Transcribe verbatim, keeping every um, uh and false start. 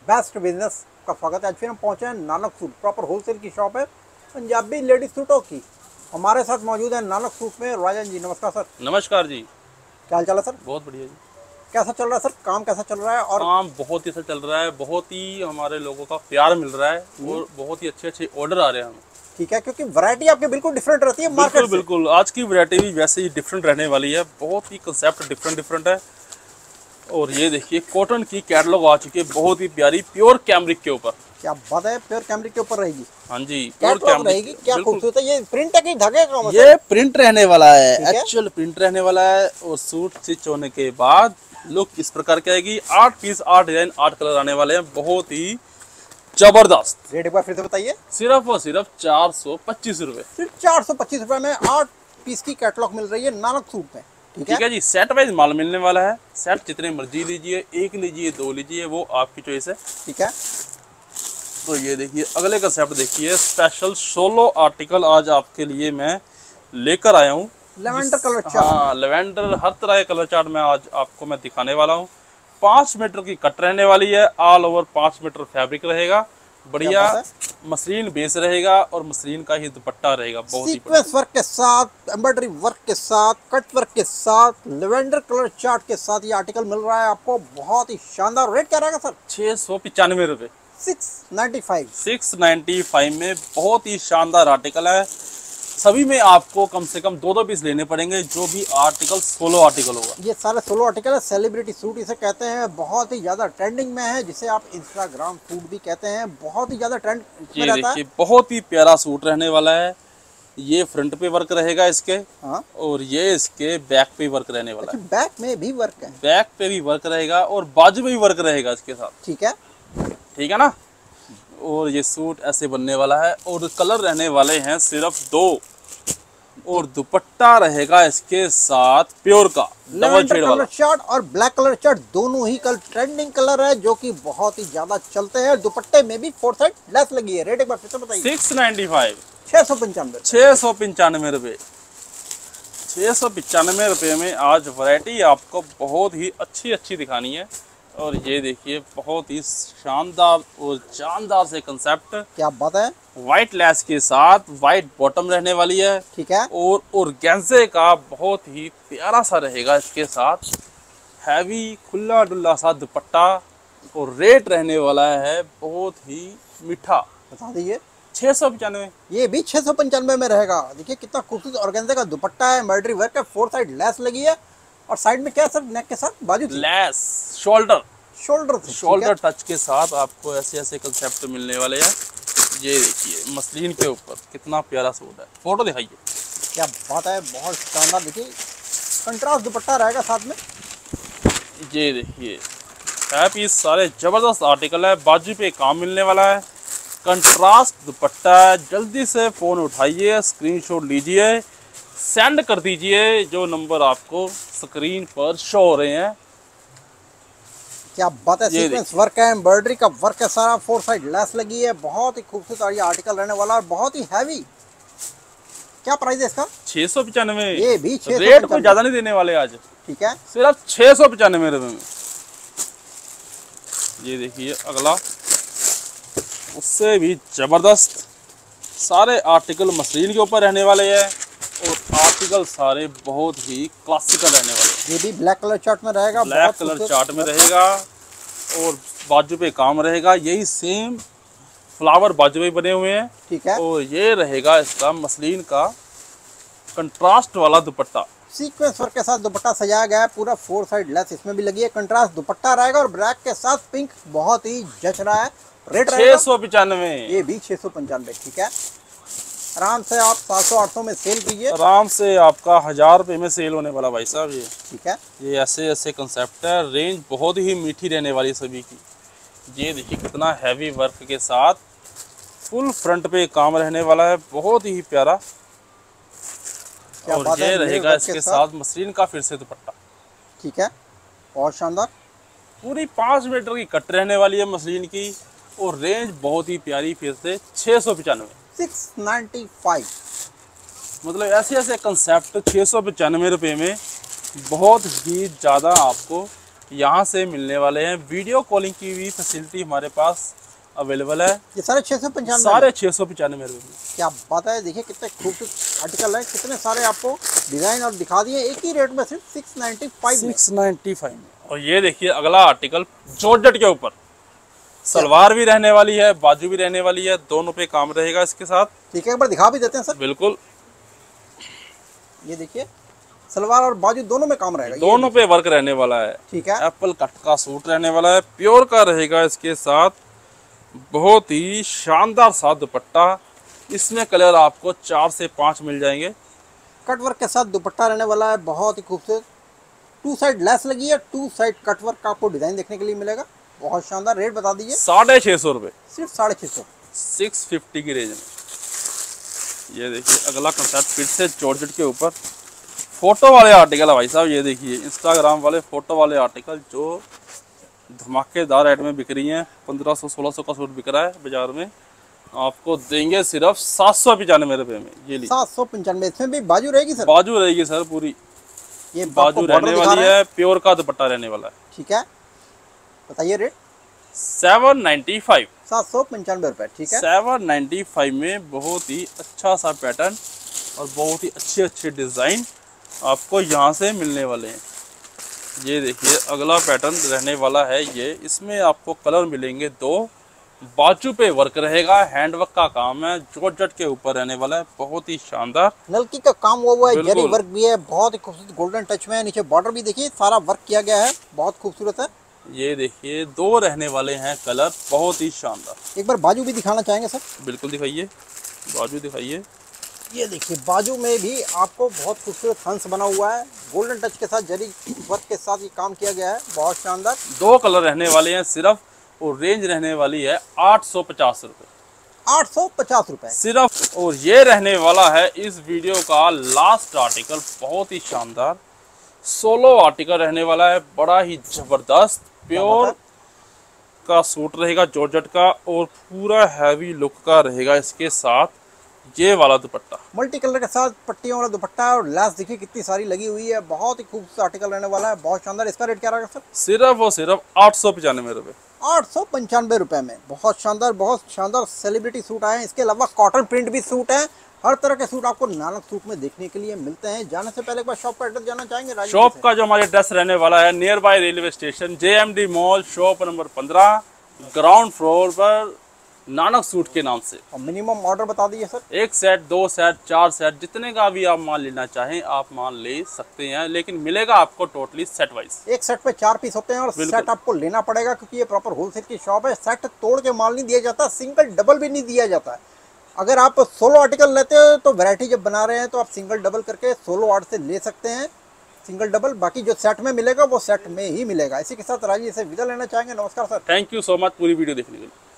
Best business का स्वागत है। आज फिर हम पहुंचे हैं नानक सूट, प्रॉपर होलसेल की शॉप है पंजाबी लेडीज सूटों की। हमारे साथ मौजूद है नानक सूट में राजन जी। नमस्कार सर। नमस्कार जी। क्या हाल चाल है सर? बहुत बढ़िया जी। कैसा चल रहा है सर? काम कैसा चल रहा है? और काम बहुत ही अच्छा चल रहा है, बहुत ही हमारे लोगों का प्यार मिल रहा है और बहुत ही अच्छे अच्छे ऑर्डर आ रहे हैं हमें। ठीक है, क्योंकि वैरायटी आपकी बिल्कुल डिफरेंट रहती है मार्केट बिल्कुल बिल्कुल, आज की वैरायटी भी वैसे ही डिफरेंट रहने वाली है, बहुत ही कंसेप्ट डिफरेंट डिफरेंट है। और ये देखिए कॉटन की कैटलॉग आ चुकी है, बहुत ही प्यारी, प्योर कैमरिक के ऊपर। क्या बात है, प्योर कैमरिक के ऊपर रहेगी? हाँ जी, प्योर कैमरिक रहेगी। क्या खूबसूरत है। ये प्रिंट है कि धागे का? ये प्रिंट रहने वाला है, एक्चुअल प्रिंट रहने वाला है। और सूट स्टिच होने के बाद लुक इस प्रकार की आएगी। आठ पीस, आठ डिजाइन, आठ कलर आने वाले हैं, बहुत ही जबरदस्त। रेट एक बार फिर से बताइए। सिर्फ और सिर्फ चार सौ पच्चीस रुपए। सिर्फ चार सौ पच्चीस रुपए में आठ पीस की कैटलॉग मिल रही है नानक सूट में। ठीक है? ठीक है जी, सेट वाइज माल मिलने वाला है। सेट जितने मर्जी लीजिए, एक लीजिए, दो लीजिए, वो आपकी चॉइस है। ठीक है, तो ये देखिए अगले कंसेप्ट देखिए, स्पेशल सोलो आर्टिकल आज आपके लिए मैं लेकर आया हूँ। Lavender colour chart. हाँ, लेवेंडर, हर तरह के कलर चार्ट में आज आपको मैं दिखाने वाला हूँ। पाँच मीटर की कट रहने वाली है, ऑल ओवर पाँच मीटर फैब्रिक रहेगा, बढ़िया मसलिन बेस रहेगा और मसलिन का ही दुपट्टा रहेगा। बहुत ही सीक्वेंस वर्क के साथ, एम्ब्रॉयडरी वर्क के साथ, कट वर्क के साथ, लेवेंडर कलर चार्ट के साथ ये आर्टिकल मिल रहा है आपको। बहुत ही शानदार। रेट क्या रहेगा सर? छह सौ पिचानवे रुपए। Six ninety five. Six ninety five में बहुत ही शानदार आर्टिकल है। सभी में आपको कम से कम दो दो पीस लेने पड़ेंगे, जो भी आर्टिकल सोलो आर्टिकल होगा। ये सारे सोलो आर्टिकल है। सेलिब्रिटी सूट इसे कहते हैं, बहुत ही ज्यादा ट्रेंडिंग में है, जिसे आप इंस्टाग्राम सूट भी कहते हैं। बहुत ही ज्यादा ट्रेंड में रहता है। देखिए बहुत ही प्यारा सूट रहने वाला है। ये फ्रंट पे वर्क रहेगा इसके। हाँ? और ये इसके बैक पे वर्क रहने वाला है। बैक में भी वर्क है? बैक पे भी वर्क रहेगा और बाजू में भी वर्क रहेगा इसके साथ। ठीक है, ठीक है ना। और ये सूट ऐसे बनने वाला है और कलर रहने वाले हैं सिर्फ दो। और दुपट्टा रहेगा इसके साथ प्योर का डबल शेड वाला। चार्ट और ब्लैक कलर चार्ट दोनों ही कल ट्रेंडिंग कलर है, जो कि बहुत ही ज्यादा चलते हैं। दुपट्टे में भी फोर साइड लेस लगी है। रेट एक बार फिर से बताइए। Six ninety five. छह सौ पंचानवे। छह सौ पंचानवे रुपए। छह सौ पंचानवे रुपये में आज वैरायटी आपको बहुत ही अच्छी अच्छी दिखानी है। और ये देखिए बहुत ही शानदार और जानदार से कंसेप्ट। क्या बात है। व्हाइट लेस के साथ व्हाइट बॉटम रहने वाली है। ठीक है। और ऑर्गेन्जे का बहुत ही प्यारा सा रहेगा इसके साथ, हैवी खुला डुल्ला सा दुपट्टा। और रेट रहने वाला है बहुत ही मीठा। बता दीजिए। छह सौ पंचानवे। ये भी छह सौ पंचानवे में रहेगा। देखिए कितना खूबसूरत ऑर्गेन्जे का दुपट्टा है, एम्ब्रॉयडरी वर्क है, फोर साइड लेस लगी है। और साइड में क्या सर? नेक के साथ बाजू lace, shoulder shoulder shoulder touch के साथ आपको ऐसे ऐसे कंसेप्ट मिलने वाले हैं। ये देखिए मसलिन के ऊपर कितना प्यारा सूट है। फोटो दिखाइए। क्या बात है, बहुत शानदार। देखिए कंट्रास्ट दुपट्टा रहेगा साथ में। ये देखिए है पीस, सारे जबरदस्त आर्टिकल है। बाजू पे काम मिलने वाला है, कंट्रास्ट दुपट्टा है। जल्दी से फ़ोन उठाइए, स्क्रीनशॉट लीजिए, सेंड कर दीजिए जो नंबर आपको स्क्रीन पर शो हो रहे हैं। क्या बात है। सीक्वेंस वर्क है, एम्ब्रॉयडरी का वर्क है सारा, फोर साइड लेस लगी है। बहुत ही खूबसूरत और ये आर्टिकल रहने वाला है, बहुत ही हैवी। क्या प्राइस है इसका? छह सौ पचानवे। ये भी छह सौ। रेट कोई ज्यादा नहीं देने वाले आज। ठीक है, सिर्फ छह सौ पचानवे रुपए में। ये देखिए अगला, उससे भी जबरदस्त। सारे आर्टिकल मसलिन के ऊपर रहने वाले हैं और आर्टिकल सारे बहुत ही क्लासिकल रहने वाले हैं। ये भी ब्लैक कलर चार्ट में रहेगा। ब्लैक कलर चार्ट में रहेगा और बाजू पे काम रहेगा। यही सेम फ्लावर बाजू में बने हुए हैं। ठीक है। और ये रहेगा इसका मसलिन का कंट्रास्ट वाला दुपट्टा। सीक्वेंस वर्क के साथ दुपट्टा सजाया गया है पूरा, फोर साइड लेस इसमें भी लगी है। कंट्रास्ट दुपट्टा रहेगा और ब्लैक के साथ पिंक बहुत ही जच रहा है। रेट छह सौ पचानवे। ये भी छह सौ पंचानवे। ठीक है, आराम से आप सात सौ आठ सौ में सेल कीजिए। आराम से आपका हजार रुपए में सेल होने वाला भाई साहब ये। ठीक है, ये ऐसे ऐसे कंसेप्ट है। रेंज बहुत ही मीठी रहने वाली सभी की। ये देखिए कितना हैवी वर्क के साथ फुल फ्रंट पे काम रहने वाला है, बहुत ही प्यारा। और ये रहेगा इसके साथ मसलिन का फिर से दुपट्टा। ठीक है, बहुत शानदार। पूरी पाँच मीटर की कट रहने वाली है मसलिन की। और रेंज बहुत ही प्यारी, फिर से छः सौ पचानवे। Six ninety five. मतलब ऐसे ऐसे कंसेप्ट छः सौ पचानवे रुपये में बहुत ही ज़्यादा आपको यहाँ से मिलने वाले हैं। वीडियो कॉलिंग की भी फैसिलिटी हमारे पास अवेलेबल है। ये सारे छः सौ पंचानवे सारे छः सौ पचानवे रुपये में। क्या बात है, देखिए कितने खूबसूरत आर्टिकल है, कितने सारे आपको डिजाइन और दिखा दिए एक ही रेट में, सिर्फ six ninety five six ninety five में। और ये देखिए अगला आर्टिकल जॉर्जेट के ऊपर, सलवार भी रहने वाली है, बाजू भी रहने वाली है, दोनों पे काम रहेगा इसके साथ। ठीक है, एक बार दिखा भी देते हैं सर। बिल्कुल, ये देखिए सलवार और बाजू दोनों में काम रहेगा, दोनों पे वर्क रहने वाला है। ठीक है, एप्पल कट का सूट रहने वाला है, प्योर का रहेगा इसके साथ। बहुत ही शानदार सा दुपट्टा, इसमें कलर आपको चार से पाँच मिल जाएंगे। कट वर्क के साथ दुपट्टा रहने वाला है, बहुत ही खूबसूरत। टू साइड लेस लगी है, टू साइड कट वर्क का आपको डिजाइन देखने के लिए मिलेगा, बहुत शानदार। रेट बता दीजिए। साढ़े छः सौ रुपये, सिर्फ साढ़े छः सौ सिक्स फिफ्टी की रेंज में। ये देखिए अगला कंसेप्ट फिर से जॉर्जेट के ऊपर, फोटो वाले आर्टिकल है भाई साहब। ये देखिए इंस्टाग्राम वाले फोटो वाले आर्टिकल जो धमाकेदार रेट में बिक रही हैं। पंद्रह सौ सोलह सौ का सूट बिक रहा है बाजार में, आपको देंगे सिर्फ सात सौ पचानवे रुपये में। ये सात सौ पंचानवे। इसमें भी बाजू रहेगी सर? बाजू रहेगी सर पूरी, ये बाजू रहने वाली है, प्योर का दुपट्टा रहने वाला है। ठीक है, बताइए रेट। सेवन नाइन्टी फाइव, सात सौ पंचानवे रुपये। ठीक है, सेवन नाइन्टी फाइव में बहुत ही अच्छा सा पैटर्न और बहुत ही अच्छे अच्छे डिज़ाइन आपको यहाँ से मिलने वाले हैं। ये देखिए अगला पैटर्न रहने वाला है ये, इसमें आपको कलर मिलेंगे दो, बाजू पे वर्क रहेगा, हैंडवर्क का काम है, जॉर्जेट के ऊपर रहने वाला है, बहुत ही शानदार। नलकी का काम हुआ हुआ है, जरी वर्क भी है, बहुत ही खूबसूरत गोल्डन टच में है। नीचे बॉर्डर भी देखिए सारा वर्क किया गया है, बहुत खूबसूरत है। ये देखिए दो रहने वाले हैं कलर, बहुत ही शानदार। एक बार बाजू भी दिखाना चाहेंगे सर? बिल्कुल दिखाइए, बाजू दिखाइए। ये देखिए बाजू में भी आपको बहुत खूबसूरत हंस बना हुआ है, गोल्डन टच के साथ जरी वर्क के साथ ये काम किया गया है, बहुत शानदार। दो कलर रहने वाले हैं सिर्फ, और रेंज रहने वाली है आठ सौ पचास रुपये, आठ सौ पचास रुपये सिर्फ। और ये रहने वाला है इस वीडियो का लास्ट आर्टिकल, बहुत ही शानदार सोलो आर्टिकल रहने वाला है, बड़ा ही जबरदस्त प्योर का सूट रहेगा जॉर्जेट का, और पूरा हैवी लुक का रहेगा इसके साथ ये वाला दुपट्टा, मल्टी कलर के साथ पट्टियों वाला दुपट्टा है, और लेस देखिए कितनी सारी लगी हुई है, बहुत ही खूबसूरत आर्टिकल रहने वाला है, बहुत शानदार। इसका रेट क्या रहेगा सर? सिर्फ और सिर्फ आठ सौ पचानवे रुपये, आठ सौ पंचानवे रुपये में। बहुत शानदार, बहुत शानदार सेलिब्रिटी सूट आए हैं। इसके अलावा कॉटन प्रिंट भी सूट है, हर तरह के सूट आपको नानक सूट में देखने के लिए मिलते हैं। जाने से पहले एक बार शॉप का एड्रेस जानना चाहेंगे? शॉप का जो हमारे एड्रेस रहने वाला है near by railway station, J M D mall, shop number पंद्रह, ग्राउंड फ्लोर पर, नानक सूट के नाम से। और मिनिमम ऑर्डर बता दीजिए सर। एक सेट, दो सेट, चार सेट, जितने का भी आप माल लेना चाहें आप माल ले सकते हैं, लेकिन मिलेगा आपको टोटली सेट वाइज। एक सेट पे चार पीस होते हैं, और सेट आपको लेना पड़ेगा क्योंकि ये प्रॉपर होलसेल की शॉप है। सेट तोड़ के माल नहीं दिया जाता, सिंगल डबल भी नहीं दिया जाता है। अगर आप सोलो आर्टिकल लेते हो तो वैरायटी जब बना रहे हैं तो आप सिंगल डबल करके सोलो आर्ट से ले सकते हैं, सिंगल डबल। बाकी जो सेट में मिलेगा वो सेट में ही मिलेगा। इसी के साथ राजी से विदा लेना चाहेंगे। नमस्कार sir. Thank you so much पूरी वीडियो देखने के लिए।